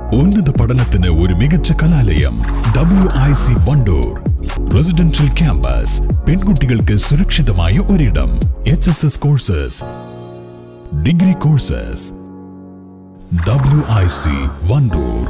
ഉന്നത പഠനത്തിന് ഒരു മികച്ച കലാലയം WIC വണ്ടൂർ. റെസിഡൻഷ്യൽ ക്യാമ്പസ്, പെൺകുട്ടികൾക്ക് സുരക്ഷിതമായ ഒരിടം. HSS courses, degree courses. WIC Wandoor.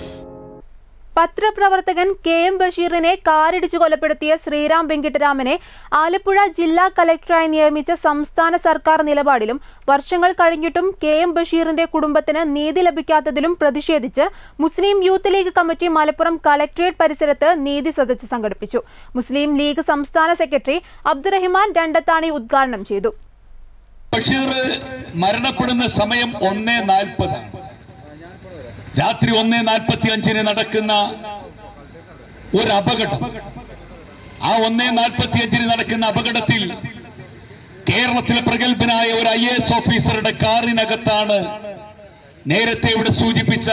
പത്രപ്രവർത്തകൻ KM ബഷീറിനെ കാറിടിച്ചു കൊലപ്പെടുത്തിയ ശ്രീറാം വെങ്കിട്ടരാമനെ ആലപ്പുഴ ജില്ലാ കലക്ടറായി നിയമിച്ച സംസ്ഥാന സർക്കാർ നിലപാടിലും വർഷങ്ങൾ കഴിഞ്ഞിട്ടും KM ബഷീറിന്റെ കുടുംബത്തിന് നീതി ലഭിക്കാത്തതിലും പ്രതിഷേധിച്ച് മുസ്ലിം യൂത്ത് ലീഗ് കമ്മിറ്റി മലപ്പുറം കളക്ടറേറ്റ് പരിസരത്ത് നീതി സദസ്സ് സംഘടിപ്പിച്ചു. മുസ്ലിം ലീഗ് സംസ്ഥാന സെക്രട്ടറി അബ്ദുറഹിമാൻ രണ്ടത്താണി ഉദ്ഘാടനം ചെയ്തു. ബഷീർ മരണപ്പെടുന്ന സമയം 1:40. രാത്രി 1:45 നടക്കുന്ന ഒരു അപകടം. ആ 1:45 നടക്കുന്ന അപകടത്തിൽ കേരളത്തിലെ പ്രഗത്ഭനായ ഒരു IAS ഓഫീസറുടെ കാറിനകത്താണ് നേരത്തെ ഇവിടെ സൂചിപ്പിച്ച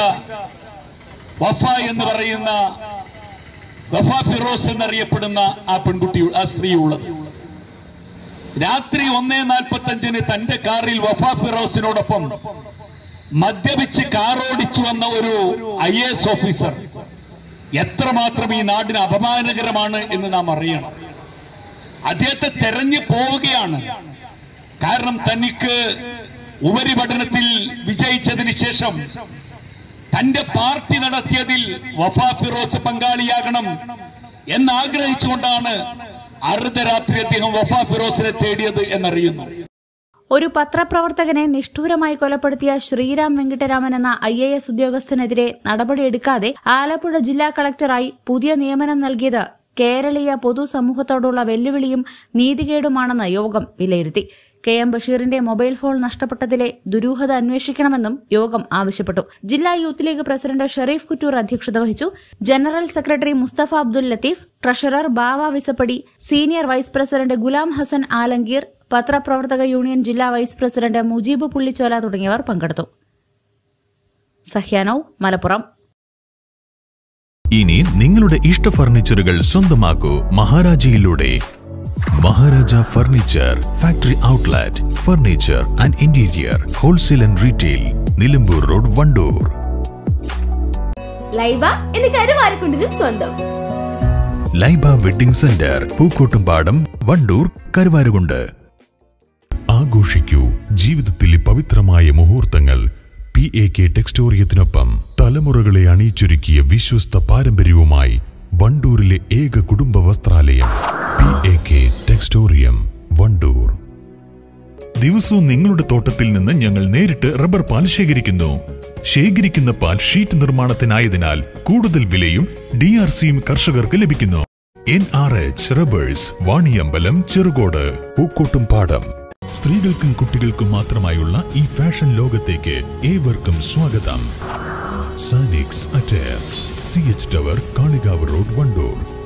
വഫ എന്ന് പറയുന്ന വഫ ഫിറോസ് എന്നറിയപ്പെടുന്ന ആ പെൺകുട്ടി, ആ സ്ത്രീ ഉള്ളത്. രാത്രി 1:45 തന്റെ കാറിൽ വഫ ഫിറോസിനോടൊപ്പം മദ്യപിച്ച് കാറോടിച്ചു വന്ന ഒരു IAS ഓഫീസർ എത്രമാത്രം ഈ നാടിന് അപമാനകരമാണ് എന്ന് നാം അറിയണം. അദ്ദേഹത്തെ തെരഞ്ഞു പോവുകയാണ്. കാരണം തനിക്ക് ഉപരിപഠനത്തിൽ വിജയിച്ചതിന് ശേഷം തന്റെ പാർട്ടി നടത്തിയതിൽ വഫ ഫിറോസ് പങ്കാളിയാകണം എന്നാഗ്രഹിച്ചുകൊണ്ടാണ് അർദ്ധരാത്രി അദ്ദേഹം വഫ ഫിറോസിനെ തേടിയത് എന്നറിയുന്നു. ഒരു പത്രപ്രവർത്തകനെ നിഷ്ഠൂരമായി കൊലപ്പെടുത്തിയ ശ്രീറാം വെങ്കിട്ടരാമൻ എന്ന IAS ഉദ്യോഗസ്ഥനെതിരെ നടപടിയെടുക്കാതെ ആലപ്പുഴ ജില്ലാ കളക്ടറായി പുതിയ നിയമനം നൽകിയത് കേരളീയ പൊതുസമൂഹത്തോടുള്ള വെല്ലുവിളിയും നീതികേടുമാണെന്ന് യോഗം വിലയിരുത്തി. KM ബഷീറിന്റെ മൊബൈൽ ഫോൺ നഷ്ടപ്പെട്ടതിലെ ദുരൂഹത അന്വേഷിക്കണമെന്നും യോഗം ആവശ്യപ്പെട്ടു. ജില്ലാ യൂത്ത് ലീഗ് പ്രസിഡന്റ് ഷെരീഫ് കുറ്റൂർ അധ്യക്ഷത വഹിച്ചു. General secretary Musthafa Abdul Latheef, treasurer Bava Visappadi, senior vice president Gulam Hasan Alangeer, പത്രപ്രവർത്തക യൂണിയൻ ജില്ലാ വൈസ് പ്രസിഡന്റ് മുജീബ് പുള്ളിച്ചോല തുടങ്ങിയവർ പങ്കെടുത്തു. സഹ്യ നൗ മലപ്പുറം. ഇനി നിങ്ങളുടെ ഇഷ്ട ഫർണിച്ചറുകൾ സ്വന്തമാക്കൂ മഹാരാജയിലൂടെ. Maharaja furniture factory outlet, furniture and interior wholesale and retail, Nilambur road, Wandoor. Laiba എന്ന കരുവാരക്കുണ്ടിനും സ്വന്തം. Laiba wedding centre, Pookkottumpadam, Wandoor, Karuvarakundu. ആഘോഷിക്കൂ ജീവിതത്തിലെ പവിത്രമായ മുഹൂർത്തങ്ങൾ. PAK ടെക്സ്റ്റോറിയത്തിനൊപ്പം തലമുറകളെ അണിയിച്ചൊരുക്കിയ വിശ്വസ്ത പാരമ്പര്യവുമായി വണ്ടൂരിലെ ഏക കുടുംബ വസ്ത്രാലയം PAK ടെക്സ്റ്റോറിയം, വണ്ടൂർ. ദിവസവും നിങ്ങളുടെ തോട്ടത്തിൽ നിന്ന് ഞങ്ങൾ നേരിട്ട് റബ്ബർ പാൽ ശേഖരിക്കുന്നു. ശേഖരിക്കുന്ന പാൽ ഷീറ്റ് നിർമ്മാണത്തിനായതിനാൽ കൂടുതൽ വിലയും DRCയും കർഷകർക്ക് ലഭിക്കുന്നു. NRH rubbers, Vaniyambalam, Cherukode, Pookkottumpadam. സ്ത്രീകൾക്കും കുട്ടികൾക്കും മാത്രമായുള്ള ഈ ഫാഷൻ ലോകത്തേക്ക് ഏവർക്കും സ്വാഗതം. Sanix attire, CH tower, Kalikavu road, Wandoor.